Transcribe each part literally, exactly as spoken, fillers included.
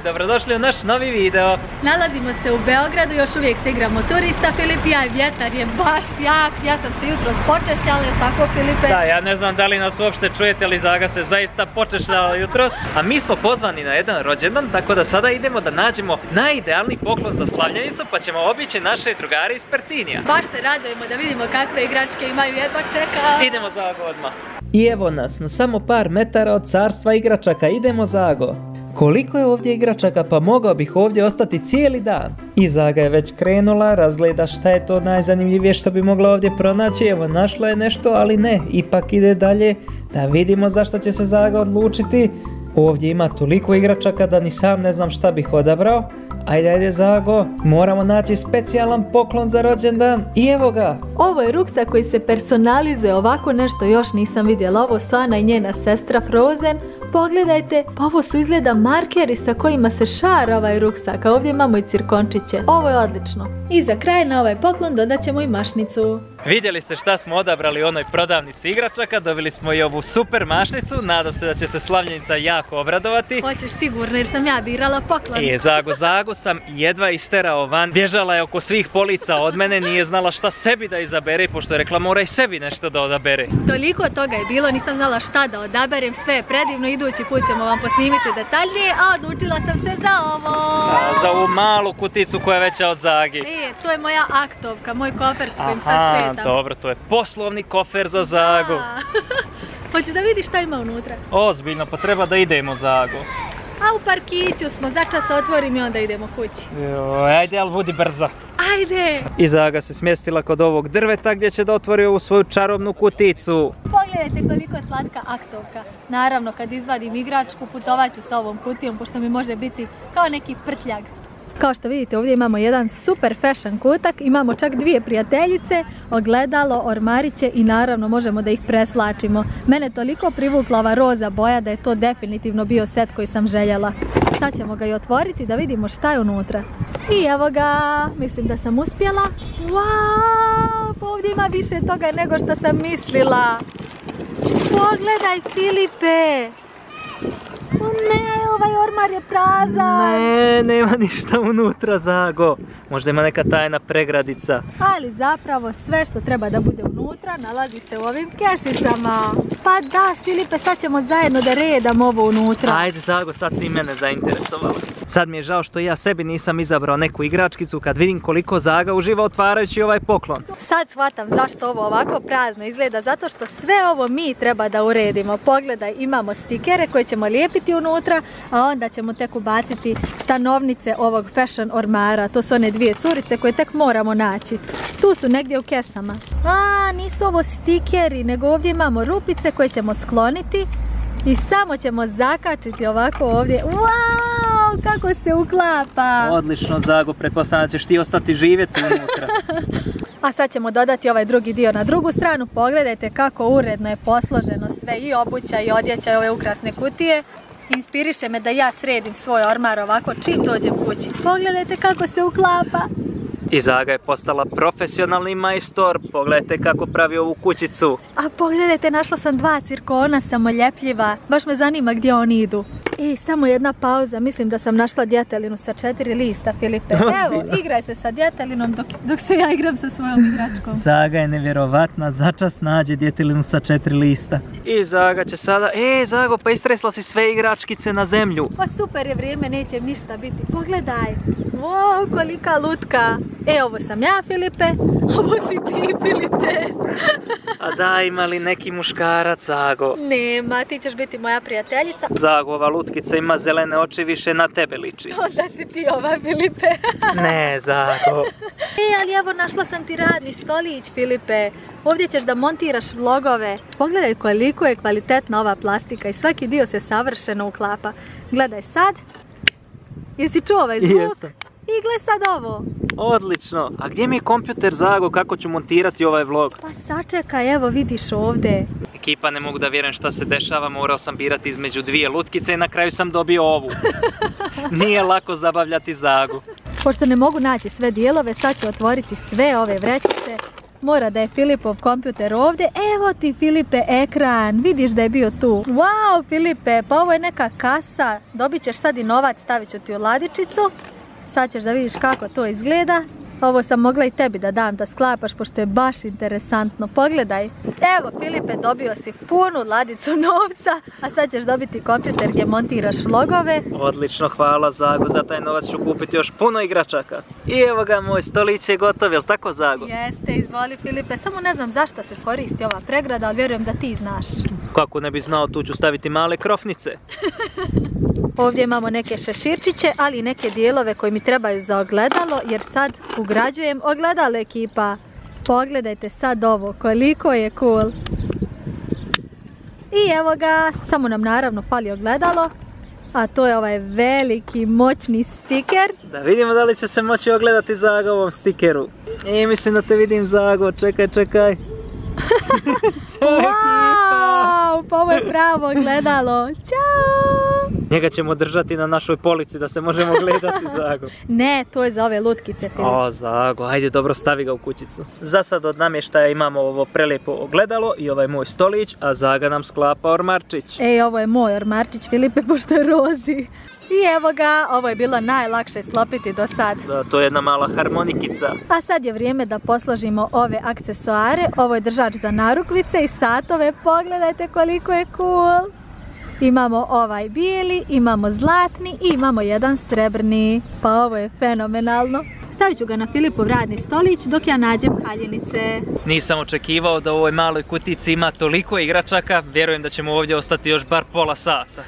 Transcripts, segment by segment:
dobrodošli u naš novi video. Nalazimo se u Beogradu, još uvijek se igramo turista, Filipija, i vjetar je baš jak. Ja sam se jutros počešljala, tako Filipe? Da, ja ne znam da li nas uopšte čujete, ali Zaga se zaista počešljala jutros. A mi smo pozvani na jedan rođendan, tako da sada idemo da nađemo najidealniji poklon za slavljenicu, pa ćemo obići naše drugare iz Pertinija. Baš se radujemo da vidimo kakve igračke imaju, jedva čeka. Idemo Zago odmah. I evo nas, na samo par metara od carstva igračaka, idemo Zago. Koliko je ovdje igračaka, pa mogao bih ovdje ostati cijeli dan. I Zaga je već krenula, razgleda šta je to najzanimljivije što bi mogla ovdje pronaći. Evo, našla je nešto, ali ne, ipak ide dalje da vidimo zašto će se Zaga odlučiti. Ovdje ima toliko igračaka da ni sam ne znam šta bih odabrao. Ajde, ajde Zago, moramo naći specijalan poklon za rođendan i evo ga. Ovo je ruksak koji se personalizuje, ovako nešto još nisam vidjela. Ovo su Ana i njena sestra Frozen. Pogledajte, pa ovo su izgleda markeri sa kojima se šara ovaj ruksak, a ovdje imamo i cirkončiće. Ovo je odlično. I za kraj na ovaj poklon dodat ćemo i mašnicu. Vidjeli ste šta smo odabrali u onoj prodavnici igračaka, dobili smo i ovu super mašnicu, nadam se da će se slavljenica jako obradovati. Hoće sigurno jer sam ja birala poklon. I Zago, Zago sam jedva isterao van, bježala je oko svih polica od mene, nije znala šta sebi da izabere, pošto je rekla mora i sebi nešto da odabere. Toliko toga je bilo, nisam znala šta da odaberem, sve je predivno, idući put ćemo vam posnimiti detaljnije, a odlučila sam se za ovo. A, za ovu malu kuticu koja je veća od Zagi. E, to je moja aktovka, moj kofer s kojim sad šetam. Dobro, to je poslovni kofer za Zagu. Hoćeš da vidiš šta ima unutra? Ozbiljno, pa treba da idemo Zagu. A u parkiću smo, začas otvorim i onda idemo kući. Joj, ajde, ali budi brzo. Ajde! I Zaga se smjestila kod ovog drveta gdje će da otvori ovu svoju čarobnu kuticu. Pogledajte koliko je slatka aktovka. Naravno, kad izvadim igračku, putovat ću sa ovom kutijom, pošto mi može biti kao neki prtljag. Kao što vidite, ovdje imamo jedan super fashion kutak, imamo čak dvije prijateljice, ogledalo, ormariće i naravno možemo da ih preslačimo. Mene toliko privukla ova roza boja da je to definitivno bio set koji sam željela. Sad ćemo ga i otvoriti da vidimo šta je unutra. I evo ga, mislim da sam uspjela. Wow, pa ovdje ima više toga nego što sam mislila. Pogledaj Filipe! O ne, ovaj ormar je prazan. Ne, nema ništa unutra Zago. Možda ima neka tajna pregradica. Ali zapravo sve što treba da bude unutra nalazi se u ovim kesicama. Pa da, Filipe, sad ćemo zajedno da redamo ovo unutra. Ajde Zago, sad si i mene zainteresovala. Sad mi je žao što ja sebi nisam izabrao neku igračkicu kad vidim koliko Zaga uživa otvarajući ovaj poklon. Sad shvatam zašto ovo ovako prazno izgleda, zato što sve ovo mi treba da uredimo. Pogledaj, imamo stikere koje ćemo lijepiti unutra, a onda ćemo tek ubaciti stanovnice ovog fashion ormara. To su one dvije curice koje tek moramo naći. Tu su negdje u kesama. A, nisu ovo stikeri, nego ovdje imamo rupice koje ćemo skloniti i samo ćemo zakačiti ovako ovdje. Wow, kako se uklapa! Odlično Zago, pretpostavljam da ćeš ti ostati živjeti unutra. A sad ćemo dodati ovaj drugi dio na drugu stranu. Pogledajte kako uredno je posloženo sve, i obuća i odjeća i ove ukrasne kutije. Inspiriše me da ja sredim svoj ormar ovako čim dođem kući. Pogledajte kako se uklapa. I Zaga je postala profesionalni majstor. Pogledajte kako pravi ovu kućicu. A pogledajte, našla sam dva cirkona samoljepljiva. Baš me zanima gdje oni idu. I samo jedna pauza, mislim da sam našla djetelinu sa četiri lista, Filipe. Evo, igraj se sa djetelinom dok, dok se ja igram sa svojom igračkom. Zaga je nevjerovatna, začas nađe djetelinu sa četiri lista. I Zaga će sada, e Zago, pa istresla si sve igračkice na zemlju. Pa super je vrijeme, neće ništa biti. Pogledaj, wow, kolika lutka. E, ovo sam ja, Filipe, ovo si ti, Filipe. A da, ima li neki muškarac, Zago? Nema, ti ćeš biti moja prijateljica. Zago, ova lutkica ima zelene oči, više na tebe liči. Onda si ti ova, Filipe. Ne, Zago. E, ali evo, našla sam ti radni stolić, Filipe. Ovdje ćeš da montiraš vlogove. Pogledaj koliko je kvalitetna ova plastika i svaki dio se savršeno uklapa. Gledaj sad. Jesi čuo ovaj zvuk? Jesam. I gle sad ovo. Odlično. A gdje mi je kompjuter, Zago, kako ću montirati ovaj vlog? Pa sačekaj, evo vidiš ovdje. Ekipa, ne mogu da vjerujem šta se dešava, morao sam birati između dvije lutkice i na kraju sam dobio ovu. Nije lako zabavljati Zagu. Pošto ne mogu naći sve dijelove, sad ću otvoriti sve ove vrećice. mora da je Filipov kompjuter ovdje. Evo ti, Filipe, ekran, vidiš da je bio tu. Wow, Filipe, pa ovo je neka kasa. Dobit ćeš sad i novac, stavit ću ti u ladičicu. Sad ćeš da vidiš kako to izgleda. Ovo sam mogla i tebi da dam da sklapaš, pošto je baš interesantno. Pogledaj. Evo, Filipe, dobio si punu ladicu novca, a sad ćeš dobiti kompjuter gdje montiraš vlogove. Odlično, hvala Zago, za taj novac ću kupiti još puno igračaka. I evo ga, moj stolić je gotov, jel tako Zago? Jeste, izvoli Filipe, samo ne znam zašto se koristi ova pregrada, ali vjerujem da ti znaš. Kako ne bi znao, tu ću staviti male krofnice. Ovdje imamo neke šeširčiće, ali i neke dijelove koji mi trebaju za ogledalo, jer sad ugrađujem ogledalo, ekipa. Pogledajte sad ovo, koliko je cool. I evo ga, samo nam naravno fali ogledalo, a to je ovaj veliki moćni stiker. Da vidimo da li će se moći ogledati Zago ovom stikeru. I mislim da te vidim Zago, čekaj, čekaj. Wow, pa ovo je pravo ogledalo. Ćao! Njega ćemo držati na našoj polici da se možemo gledati, Zago. Ne, to je za ove lutkice, Filip. O, Zago, ajde dobro, stavi ga u kućicu. Za sad od namještaja imamo ovo prelijepo ogledalo i ovaj moj stolić, a Zaga nam sklapa ormarčić. Ej, ovo je moj ormarčić, Filipe, pošto je rozi. I evo ga, ovo je bilo najlakše sklopiti do sad. Da, to je jedna mala harmonikica. A sad je vrijeme da posložimo ove aksesuare. Ovo je držač za narukvice i satove, pogledajte koliko je cool. Imamo ovaj bijeli, imamo zlatni i imamo jedan srebrni. Pa ovo je fenomenalno. Stavit ću ga na Filipov radni stolić dok ja nađem haljinice. Nisam očekivao da u ovoj maloj kutici ima toliko igračaka. Vjerujem da ćemo ovdje ostati još bar pola sata.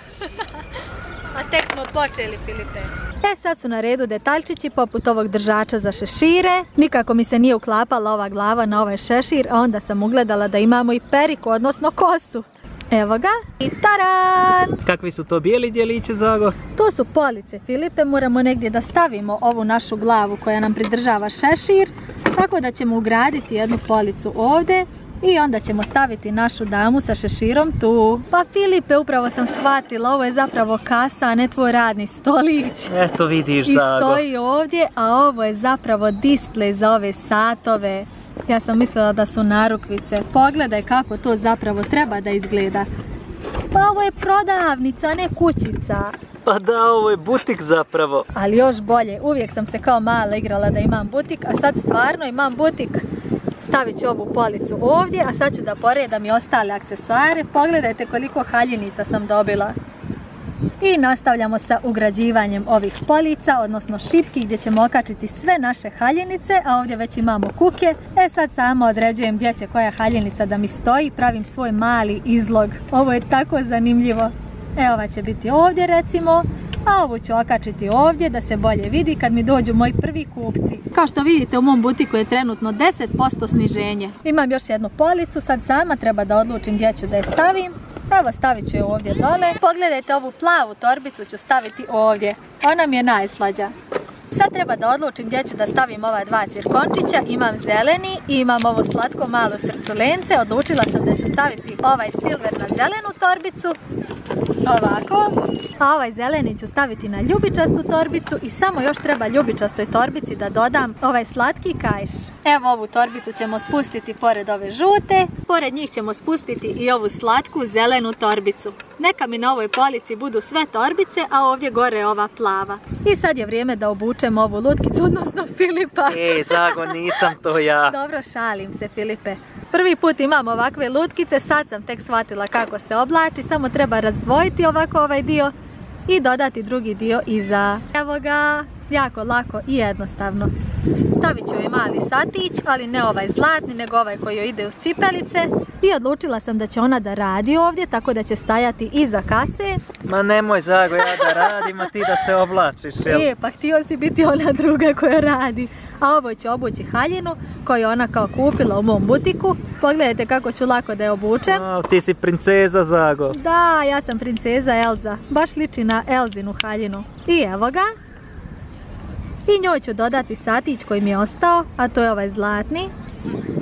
A tek smo počeli, Filipe. E, sad su na redu detaljčići poput ovog držača za šešire. Nikako mi se nije uklapala ova glava na ovaj šešir, a onda sam ugledala da imamo i periku, odnosno kosu. Evo ga i taran! Kakvi su to bijeli dijelići, Zago? To su police, Filipe, moramo negdje da stavimo ovu našu glavu koja nam pridržava šešir. Tako da ćemo ugraditi jednu policu ovdje i onda ćemo staviti našu damu sa šeširom tu. Pa Filipe, upravo sam shvatila, ovo je zapravo kasa, a ne tvoj radni stolić. Eto vidiš, I Zago. stoji ovdje, a ovo je zapravo displej za ove satove. Ja sam mislila da su narukvice. Pogledaj kako to zapravo treba da izgleda. Pa ovo je prodavnica, a ne kućica. Pa da, ovo je butik zapravo. Ali još bolje, uvijek sam se kao mala igrala da imam butik, a sad stvarno imam butik. Stavit ću ovu policu ovdje, a sad ću da poredam i ostale aksesuare. Pogledajte koliko haljinica sam dobila. I nastavljamo sa ugrađivanjem ovih polica, odnosno šipki gdje ćemo okačiti sve naše haljinice, a ovdje već imamo kuke. E sad samo određujem gdje će koja haljinica da mi stoji, pravim svoj mali izlog. Ovo je tako zanimljivo. E, ova će biti ovdje recimo, a ovu ću okačiti ovdje da se bolje vidi kad mi dođu moji prvi kupci. Kao što vidite, u mom butiku je trenutno deset posto sniženje. Imam još jednu policu, sad sama treba da odlučim gdje ću da je stavim. Evo, stavit ću je ovdje dole. Pogledajte, ovu plavu torbicu ću staviti ovdje. Ona mi je najslađa. Sad treba da odlučim gdje ću da stavim ova dva cirkončića. Imam zeleni i imam ovo slatko malo srculence. Odlučila sam da ću staviti ovaj silver na zelenu torbicu. Ovako. A ovaj zeleni ću staviti na ljubičastu torbicu i samo još treba ljubičastoj torbici da dodam ovaj slatki kaiš. Evo, ovu torbicu ćemo spustiti pored ove žute. Pored njih ćemo spustiti i ovu slatku zelenu torbicu. Neka mi na ovoj polici budu sve torbice, a ovdje gore ova plava. I sad je vrijeme da obučem ovu lutkicu, odnosno Filipa. Ej, Zago, nisam to ja. Dobro, šalim se, Filipe. Prvi put imam ovakve lutkice, sad sam tek shvatila kako se oblači, samo treba razdvojiti ovako ovaj dio i dodati drugi dio iza. Evo ga, jako lako i jednostavno. Stavit ću joj mali satić, ali ne ovaj zlatni, nego ovaj koji joj ide uz cipelice. I odlučila sam da će ona da radi ovdje, tako da će stajati iza kase. Ma nemoj, Zago, ja da radim, a ti da se oblačiš, jel? E, pa htio si biti ona druga koja radi. A ovo će obući haljinu koju ona kao kupila u mom butiku. Pogledajte kako ću lako da je obučem. O, ti si princeza, Zago. Da, ja sam princeza Elza. Baš liči na Elzinu haljinu. I evo ga. I njoj ću dodati satić koji mi je ostao, a to je ovaj zlatni.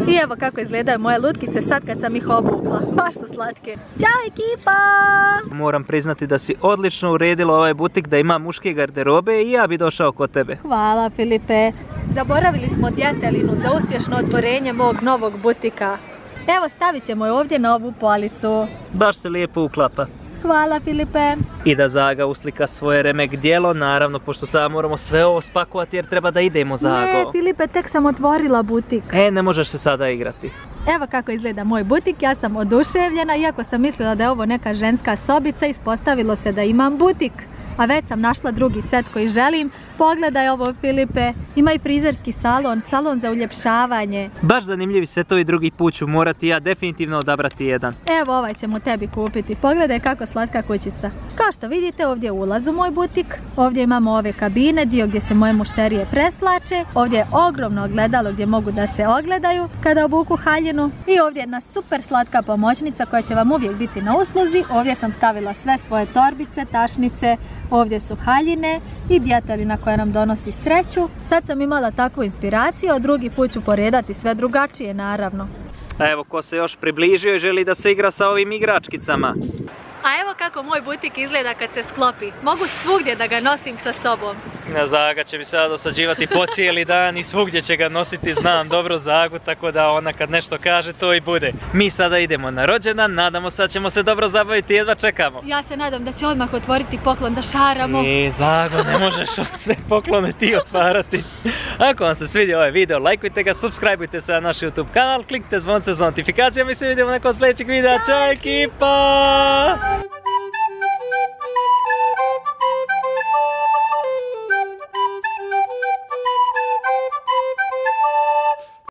I evo kako izgledaju moje lutkice sad kad sam ih obukla. Baš su slatke. Ćao ekipa! Moram priznati da si odlično uredila ovaj butik, da ima muške garderobe i ja bi došao kod tebe. Hvala Filipe. Zaboravili smo djetelinu za uspješno otvorenje mog novog butika. Evo stavit ćemo je ovdje na ovu policu. Baš se lijepo uklapa. Hvala Filipe. I da Zaga uslika svoje remek djelo, naravno, pošto sada moramo sve ovo spakovati jer treba da idemo, Zago. Ne Filipe, tek sam otvorila butik. E, ne možeš se sada igrati. Evo kako izgleda moj butik, ja sam oduševljena, iako sam mislila da je ovo neka ženska sobica, ispostavilo se da imam butik. A već sam našla drugi set koji želim. Pogledaj ovo Filipe, ima i frizerski salon, salon za uljepšavanje. Baš zanimljivi setovi, drugi put ću morati ja definitivno odabrati jedan. Evo ovaj ćemo tebi kupiti, pogledaj kako slatka kućica. Kao što vidite ovdje je ulaz u moj butik, ovdje imamo ove kabine, dio gdje se moje mušterije preslače, ovdje je ogromno ogledalo gdje mogu da se ogledaju kada obuku haljinu i ovdje je jedna super slatka pomoćnica koja će vam uvijek biti na usluzi. Ovdje sam stavila sve svoje torbice, tašnice, ovdje su haljine i djetelina koja nam donosi sreću. Sad sam imala takvu inspiraciju, a drugi put ću poredati sve drugačije naravno. A evo ko se još približio i želi da se igra sa ovim igračkicama. A evo kako moj butik izgleda kad se sklopi. Mogu svugdje da ga nosim sa sobom. Zaga će mi sada dosađivati po cijeli dan i svugdje će ga nositi, znam dobro Zagu, tako da ona kad nešto kaže to i bude. Mi sada idemo na rođendan, nadamo se da ćemo se dobro zabaviti, jedva čekamo. Ja se nadam da će odmah otvoriti poklon da šaramo. I Zago, ne možeš sve poklone ti otvarati. Ako vam se svidio ovaj video, lajkujte ga, subscribeujte se na naš YouTube kanal, kliknite zvonce za notifikacijama i se vidimo nakon sljedećeg videa. Ćao ekipa!